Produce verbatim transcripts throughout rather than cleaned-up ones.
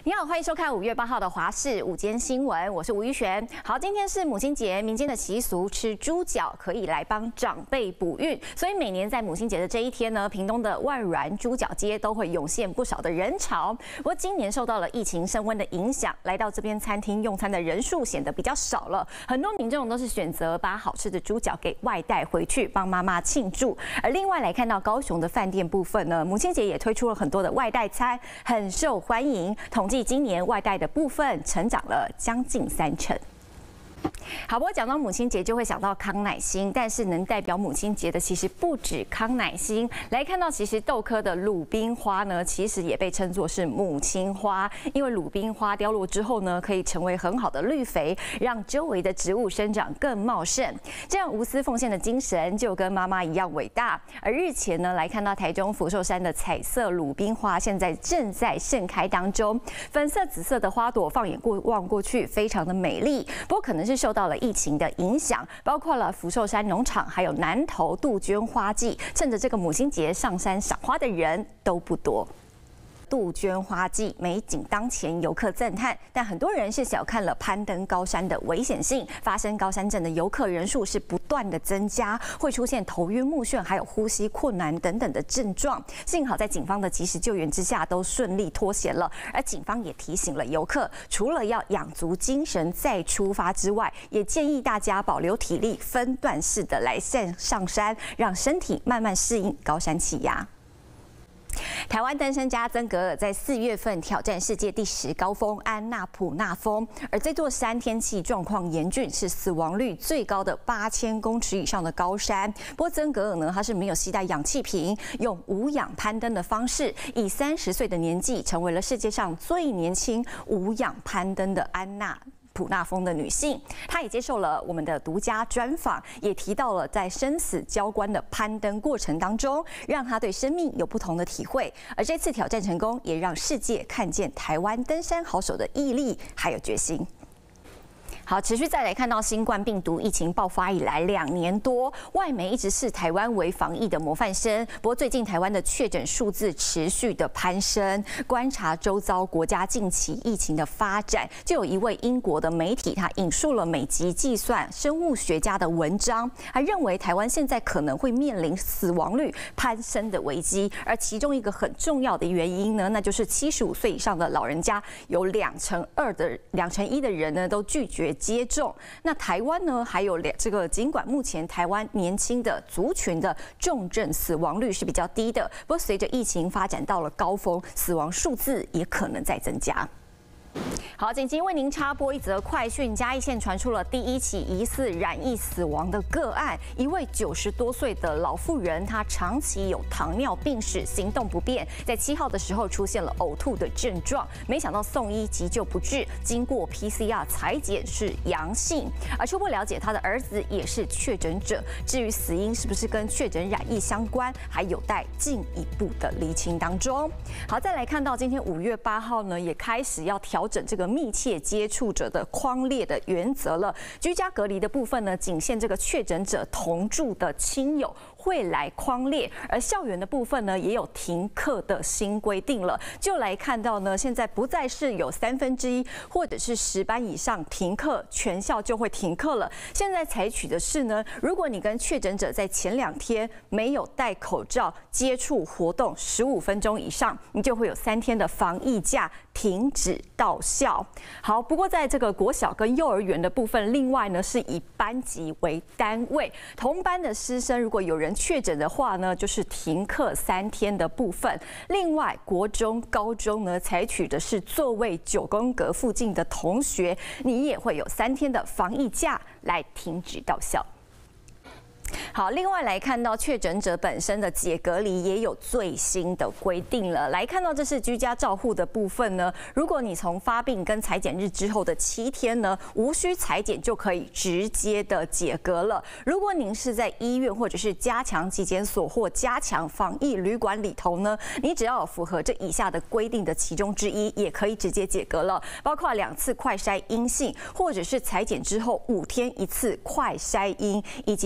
你好，欢迎收看五月八号的华视午间新闻，我是吴玉璇。好，今天是母亲节，民间的习俗吃猪脚可以来帮长辈补运，所以每年在母亲节的这一天呢，屏东的万峦猪脚街都会涌现不少的人潮。不过今年受到了疫情升温的影响，来到这边餐厅用餐的人数显得比较少了，很多民众都是选择把好吃的猪脚给外带回去，帮妈妈庆祝。而另外来看到高雄的饭店部分呢，母亲节也推出了很多的外带餐，很受欢迎。统计今年外带的部分成长了将近三成。好，不过讲到母亲节就会想到康乃馨，但是能代表母亲节的其实不止康乃馨。来看到其实豆科的鲁冰花呢，其实也被称作是母亲花，因为鲁冰花凋落之后呢，可以成为很好的绿肥，让周围的植物生长更茂盛。这样无私奉献的精神就跟妈妈一样伟大。而日前呢，来看到台中福寿山的彩色鲁冰花，现在正在盛开当中，粉色、紫色的花朵放眼过望过去，非常的美丽。不过可能是受到了疫情的影响，包括了福寿山农场还有南投杜鹃花季，趁着这个母亲节上山赏花的人都不多。杜鹃花季美景当前，游客赞叹，但很多人是小看了攀登高山的危险性。发生高山症的游客人数是不断的增加，会出现头晕目眩，还有呼吸困难等等的症状。幸好在警方的及时救援之下，都顺利脱险了。而警方也提醒了游客，除了要养足精神再出发之外，也建议大家保留体力，分段式的来上上山，让身体慢慢适应高山气压。台湾登山家曾格尔在四月份挑战世界第十高峰安纳普纳峰，而这座山天气状况严峻，是死亡率最高的八千公尺以上的高山。不过曾格尔呢，他是没有携带氧气瓶，用无氧攀登的方式，以三十岁的年纪成为了世界上最年轻无氧攀登的安纳普纳峰的女性。她也接受了我们的独家专访，也提到了在生死交关的攀登过程当中，让她对生命有不同的体会。而这次挑战成功，也让世界看见台湾登山好手的毅力还有决心。好，持续再来看到新冠病毒疫情爆发以来两年多，外媒一直视台湾为防疫的模范生。不过最近台湾的确诊数字持续的攀升，观察周遭国家近期疫情的发展，就有一位英国的媒体，他引述了美籍计算生物学家的文章，还认为台湾现在可能会面临死亡率攀升的危机，而其中一个很重要的原因呢，那就是七十五岁以上的老人家有两成二的两成一的人呢都拒绝接种。那台湾呢，还有两这个，尽管目前台湾年轻的族群的重症死亡率是比较低的，不过随着疫情发展到了高峰，死亡数字也可能在增加。好，紧急为您插播一则快讯：嘉义县传出了第一起疑似染疫死亡的个案，一位九十多岁的老妇人，她长期有糖尿病史，行动不便，在七号的时候出现了呕吐的症状，没想到送医急救不治，经过 P C R 采检是阳性，而初步了解他的儿子也是确诊者，至于死因是不是跟确诊染疫相关，还有待进一步的厘清当中。好，再来看到今天五月八号呢，也开始要调整这个密切接触者的匡列的原则了。居家隔离的部分呢，仅限这个确诊者同住的亲友会来匡列，而校园的部分呢，也有停课的新规定了。就来看到呢，现在不再是有三分之一或者是十班以上停课，全校就会停课了。现在采取的是呢，如果你跟确诊者在前两天没有戴口罩接触活动十五分钟以上，你就会有三天的防疫假停止到校。好，不过在这个国小跟幼儿园的部分，另外呢是以班级为单位，同班的师生如果有人确诊的话呢，就是停课三天的部分。另外，国中、高中呢采取的是座位九宫格附近的同学，你也会有三天的防疫假来停止到校。好，另外来看到确诊者本身的解隔离也有最新的规定了。来看到这是居家照护的部分呢，如果你从发病跟采检日之后的七天呢，无需采检就可以直接的解隔了。如果您是在医院或者是加强疾检所或加强防疫旅馆里头呢，你只要有符合这以下的规定的其中之一，也可以直接解隔了，包括两次快筛阴性，或者是采检之后五天一次快筛阴，以及发病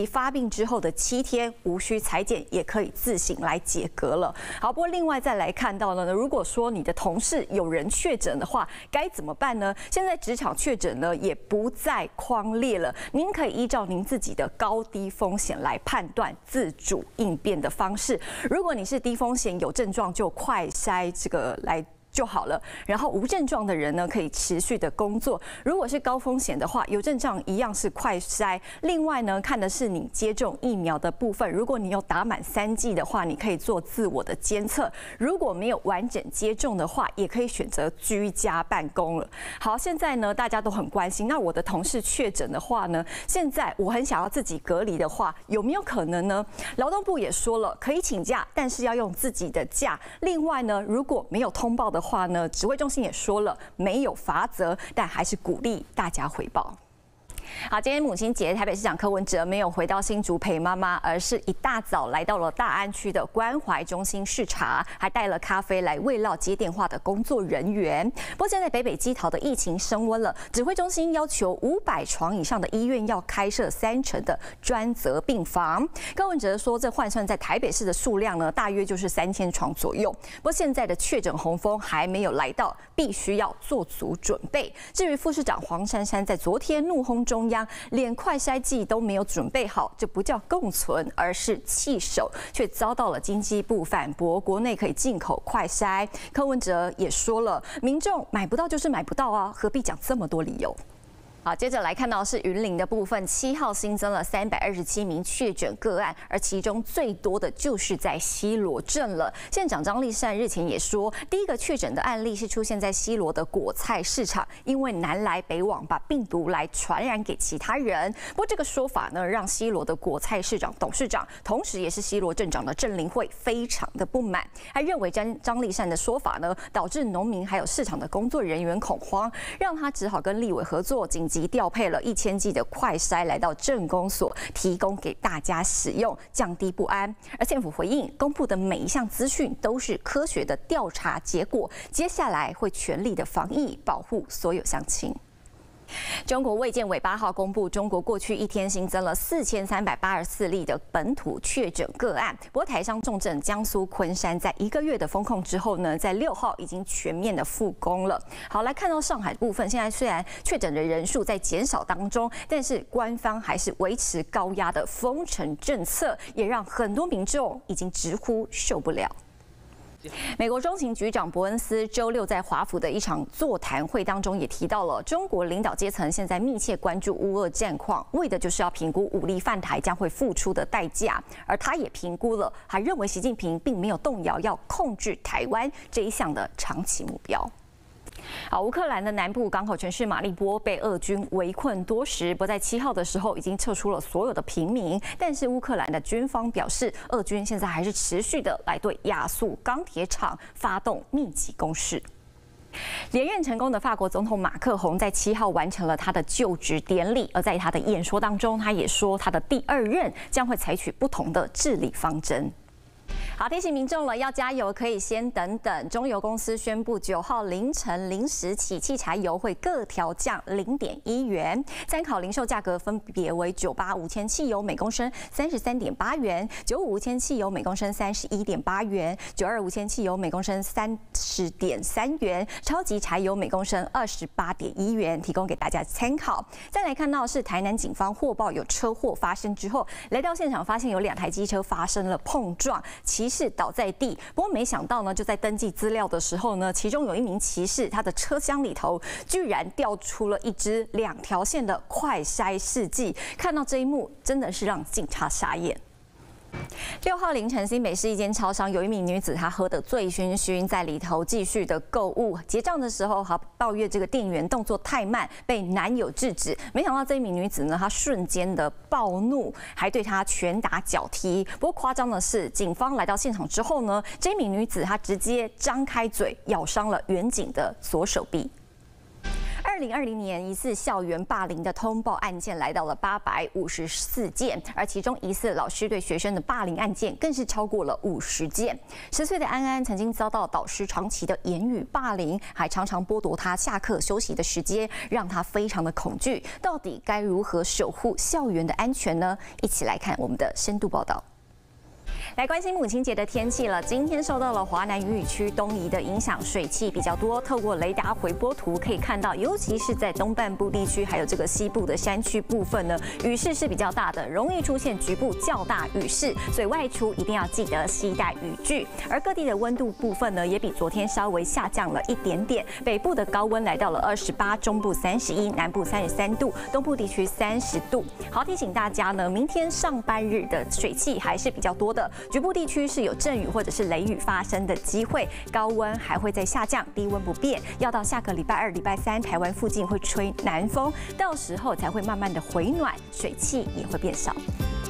之后的七天无需裁剪，也可以自行来解隔了。好，不过另外再来看到呢，如果说你的同事有人确诊的话，该怎么办呢？现在职场确诊呢也不再匡列了，您可以依照您自己的高低风险来判断自主应变的方式。如果你是低风险有症状，就快筛这个来就好了。然后无症状的人呢，可以持续的工作。如果是高风险的话，有症状一样是快筛。另外呢，看的是你接种疫苗的部分。如果你有打满三剂的话，你可以做自我的监测。如果没有完整接种的话，也可以选择居家办公了。好，现在呢，大家都很关心，那我的同事确诊的话呢，现在我很想要自己隔离的话，有没有可能呢？劳动部也说了，可以请假，但是要用自己的假。另外呢，如果没有通报的话呢，指挥中心也说了没有罚则，但还是鼓励大家回报。好，今天母亲节，台北市长柯文哲没有回到新竹陪妈妈，而是一大早来到了大安区的关怀中心视察，还带了咖啡来慰劳接电话的工作人员。不过现在北北基桃的疫情升温了，指挥中心要求五百床以上的医院要开设三成的专责病房。柯文哲说，这换算在台北市的数量呢，大约就是三千床左右。不过现在的确诊洪峰还没有来到，必须要做足准备。至于副市长黄珊珊在昨天怒轰中央，连快筛剂都没有准备好，这不叫共存，而是弃守，却遭到了经济部反驳，国内可以进口快筛。柯文哲也说了，民众买不到就是买不到啊，何必讲这么多理由？好，接着来看到是云林的部分，七号新增了三百二十七名确诊个案，而其中最多的就是在西螺镇了。县长张丽善日前也说，第一个确诊的案例是出现在西螺的果菜市场，因为南来北往把病毒来传染给其他人。不过这个说法呢，让西螺的果菜市场董事长，同时也是西螺镇长的郑林慧非常的不满，还认为张张丽善的说法呢，导致农民还有市场的工作人员恐慌，让他只好跟立委合作紧及调配了一千剂的快筛来到镇公所，提供给大家使用，降低不安。而县府回应，公布的每一项资讯都是科学的调查结果，接下来会全力的防疫，保护所有乡亲。中国卫健委八号公布，中国过去一天新增了四千三百八十四例的本土确诊个案。不过台商重镇江苏昆山，在一个月的封控之后呢，在六号已经全面的复工了。好，来看到上海部分，现在虽然确诊的人数在减少当中，但是官方还是维持高压的封城政策，也让很多民众已经直呼受不了。美国中情局长伯恩斯周六在华府的一场座谈会当中也提到了，中国领导阶层现在密切关注乌俄战况，为的就是要评估武力犯台将会付出的代价。而他也评估了，还认为习近平并没有动摇要控制台湾这一项的长期目标。好，乌克兰的南部港口城市马利波被俄军围困多时，不在七号的时候已经撤出了所有的平民，但是乌克兰的军方表示，俄军现在还是持续的来对亚速钢铁厂发动密集攻势。连任成功的法国总统马克宏在七号完成了他的就职典礼，而在他的演说当中，他也说他的第二任将会采取不同的治理方针。好，提醒民众了，要加油可以先等等。中油公司宣布，九号凌晨零时起，汽柴油会各调降零点一元，参考零售价格分别为九八无铅汽油每公升三十三点八元，九五无铅汽油每公升三十一点八元，九二无铅汽油每公升三十点三元，超级柴油每公升二十八点一元，提供给大家参考。再来看到是台南警方获报有车祸发生之后，来到现场发现有两台机车发生了碰撞。骑士倒在地，不过没想到呢，就在登记资料的时候呢，其中有一名骑士，他的车厢里头居然掉出了一支两条线的快筛试剂。看到这一幕，真的是让警察傻眼。六号凌晨，新北市一间超商有一名女子，她喝得醉醺醺，在里头继续的购物。结账的时候，还抱怨这个店员动作太慢，被男友制止。没想到这一名女子呢，她瞬间的暴怒，还对她拳打脚踢。不过夸张的是，警方来到现场之后呢，这名女子她直接张开嘴，咬伤了远警的左手臂。二零二零年疑似校园霸凌的通报案件来到了八百五十四件，而其中疑似老师对学生的霸凌案件更是超过了五十件。十岁的安安曾经遭到导师长期的言语霸凌，还常常剥夺他下课休息的时间，让他非常的恐惧。到底该如何守护校园的安全呢？一起来看我们的深度报道。 来关心母亲节的天气了。今天受到了华南雨雨区东移的影响，水汽比较多。透过雷达回波图可以看到，尤其是在东半部地区，还有这个西部的山区部分呢，雨势是比较大的，容易出现局部较大雨势，所以外出一定要记得携带雨具。而各地的温度部分呢，也比昨天稍微下降了一点点。北部的高温来到了二十八，中部三十一，南部三十三度，东部地区三十度。好，提醒大家呢，明天上班日的水汽还是比较多的。 局部地区是有阵雨或者是雷雨发生的机会，高温还会再下降，低温不变。要到下个礼拜二、礼拜三，台湾附近会吹南风，到时候才会慢慢的回暖，水汽也会变少。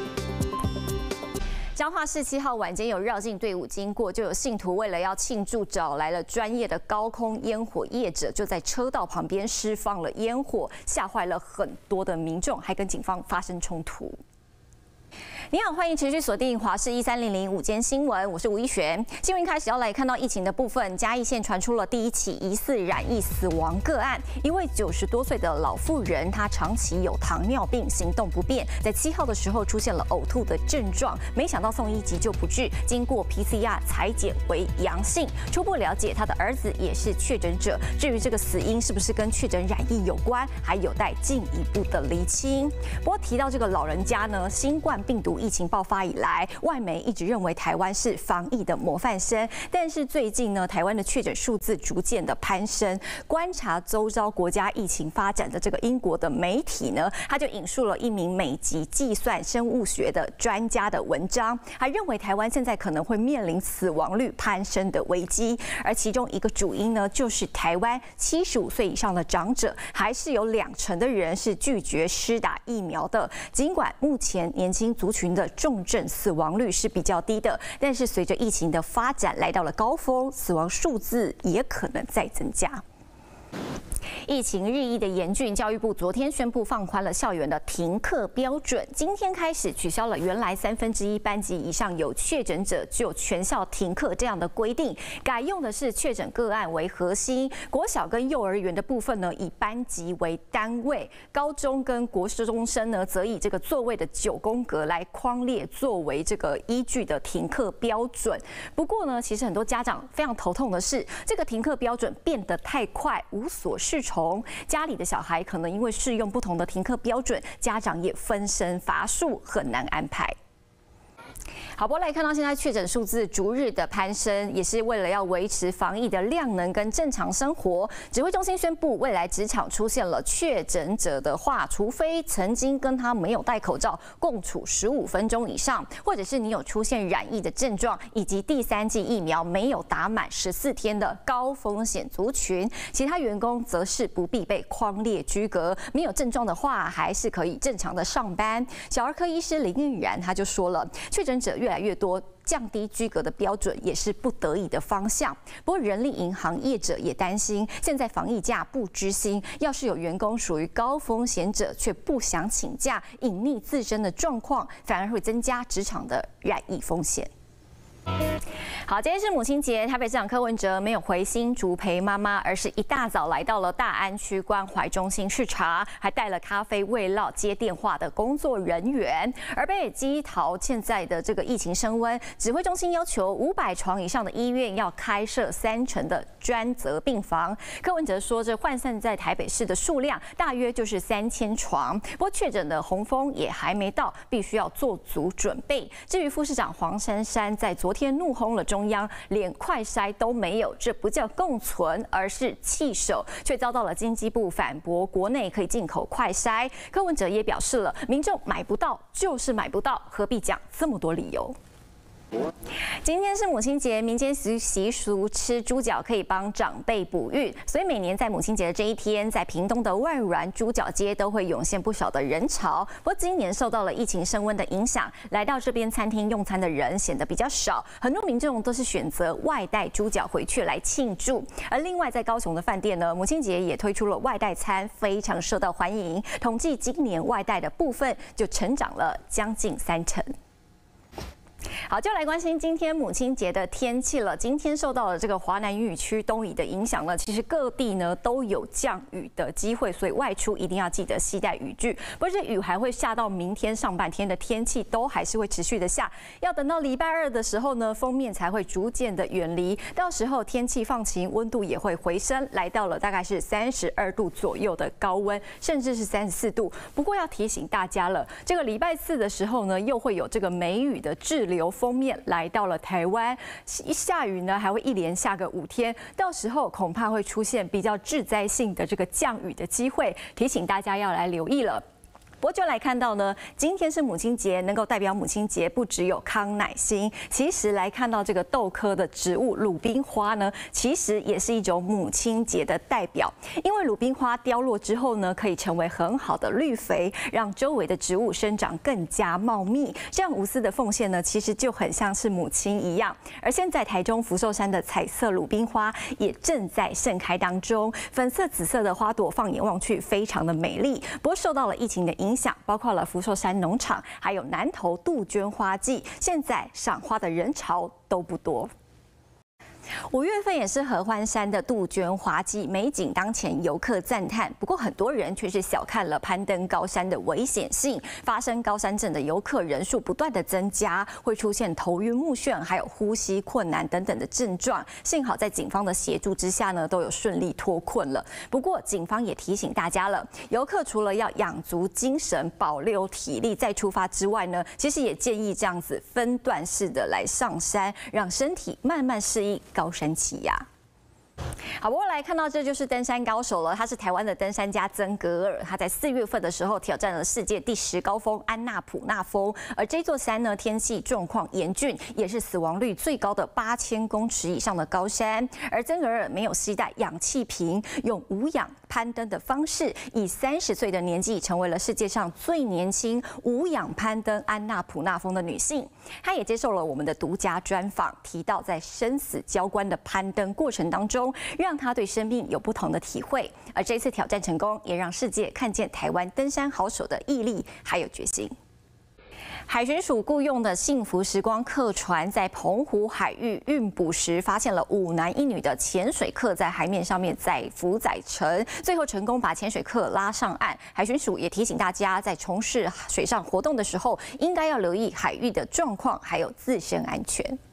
彰化市七号晚间有绕境队伍经过，就有信徒为了要庆祝，找来了专业的高空烟火业者，就在车道旁边释放了烟火，吓坏了很多的民众，还跟警方发生冲突。 你好，欢迎持续锁定华视一三零零午间新闻，我是吴一璇。新闻一开始要来看到疫情的部分，嘉义县传出了第一起疑似染疫死亡个案，一位九十多岁的老妇人，她长期有糖尿病，行动不便，在七号的时候出现了呕吐的症状，没想到送医急救不治，经过 P C R 裁检为阳性，初步了解她的儿子也是确诊者。至于这个死因是不是跟确诊染疫有关，还有待进一步的厘清。不过提到这个老人家呢，新冠病毒 疫情爆发以来，外媒一直认为台湾是防疫的模范生，但是最近呢，台湾的确诊数字逐渐的攀升。观察周遭国家疫情发展的这个英国的媒体呢，他就引述了一名美籍计算生物学的专家的文章，还认为台湾现在可能会面临死亡率攀升的危机，而其中一个主因呢，就是台湾七十五岁以上的长者，还是有两成的人是拒绝施打疫苗的。尽管目前年轻族群 的重症死亡率是比较低的，但是随着疫情的发展来到了高峰，死亡数字也可能再增加。 疫情日益的严峻，教育部昨天宣布放宽了校园的停课标准。今天开始取消了原来三分之一班级以上有确诊者就全校停课这样的规定，改用的是确诊个案为核心。国小跟幼儿园的部分呢，以班级为单位；高中跟国中生呢，则以这个座位的九宫格来框列作为这个依据的停课标准。不过呢，其实很多家长非常头痛的是，这个停课标准变得太快，无所适从。 家里的小孩可能因为适用不同的停课标准，家长也分身乏术，很难安排。 好，不过来看到现在确诊数字逐日的攀升，也是为了要维持防疫的量能跟正常生活。指挥中心宣布，未来职场出现了确诊者的话，除非曾经跟他没有戴口罩共处十五分钟以上，或者是你有出现染疫的症状，以及第三剂疫苗没有打满十四天的高风险族群，其他员工则是不必被匡列居隔。没有症状的话，还是可以正常的上班。小儿科医师林韵然他就说了，确诊者越来越多，降低居隔的标准也是不得已的方向。不过，人力银行业者也担心，现在防疫假不知心，要是有员工属于高风险者却不想请假，隐匿自身的状况，反而会增加职场的染疫风险。 好，今天是母亲节，台北市长柯文哲没有回新竹陪妈妈，而是一大早来到了大安区关怀中心视察，还带了咖啡、慰劳、接电话的工作人员。而北北基桃现在的这个疫情升温，指挥中心要求五百床以上的医院要开设三成的专责病房。柯文哲说，这涣散在台北市的数量大约就是三千床，不过确诊的洪峰也还没到，必须要做足准备。至于副市长黄珊珊，在昨天怒轰了中央，连快筛都没有，这不叫共存，而是弃守，却遭到了经济部反驳，国内可以进口快筛。柯文哲也表示了，民众买不到就是买不到，何必讲这么多理由？ 今天是母亲节，民间习习俗吃猪脚可以帮长辈补运，所以每年在母亲节的这一天，在屏东的万峦猪脚街都会涌现不少的人潮。不过今年受到了疫情升温的影响，来到这边餐厅用餐的人显得比较少，很多民众都是选择外带猪脚回去来庆祝。而另外在高雄的饭店呢，母亲节也推出了外带餐，非常受到欢迎。统计今年外带的部分就成长了将近三成。好，就来关心今天母亲节的天气了。今天受到了这个华南云雨区东移的影响呢，其实各地呢都有降雨的机会，所以外出一定要记得携带雨具。不过这雨还会下到明天上半天的天气都还是会持续的下，要等到礼拜二的时候呢，锋面才会逐渐的远离，到时候天气放晴，温度也会回升，来到了大概是三十二度左右的高温，甚至是三十四度。不过要提醒大家了，这个礼拜四的时候呢，又会有这个梅雨的滞留锋面来到了台湾，一下雨呢还会一连下个五天，到时候恐怕会出现比较致灾性的这个降雨的机会，提醒大家要来留意了。不过就来看到呢，今天是母亲节，能够代表母亲节，不只有康乃馨，其实来看到这个豆科的植物鲁冰花呢，其实也是一种母亲节的代表。因为鲁冰花凋落之后呢，可以成为很好的绿肥，让周围的植物生长更加茂密。这样无私的奉献呢，其实就很像是母亲一样。而现在台中福寿山的彩色鲁冰花也正在盛开当中，粉色、紫色的花朵放眼望去非常的美丽。不过受到了疫情的影响。影响包括了福寿山农场，还有南投杜鹃花季，现在赏花的人潮都不多。五月份也是合欢山的杜鹃花季，美景当前，游客赞叹。不过很多人却是小看了攀登高山的危险性，发生高山症的游客人数不断的增加，会出现头晕目眩，还有呼吸困难等等的症状。幸好在警方的协助之下呢，都有顺利脱困了。不过警方也提醒大家了，游客除了要养足精神、保留体力再出发之外呢，其实也建议这样子分段式的来上山，让身体慢慢适应高山气压。好，不过来看到这就是登山高手了，他是台湾的登山家曾格尔，他在四月份的时候挑战了世界第十高峰安纳普纳峰，而这座山呢，天气状况严峻，也是死亡率最高的八千公尺以上的高山。而曾格尔没有携带氧气瓶，用无氧攀登的方式，以三十岁的年纪成为了世界上最年轻无氧攀登安纳普纳峰的女性。她也接受了我们的独家专访，提到在生死交关的攀登过程当中，让他对生命有不同的体会，而这次挑战成功，也让世界看见台湾登山好手的毅力还有决心。海巡署雇用的幸福时光客船在澎湖海域运捕时，发现了五男一女的潜水客在海面上面载浮载沉，最后成功把潜水客拉上岸。海巡署也提醒大家，在从事水上活动的时候，应该要留意海域的状况，还有自身安全。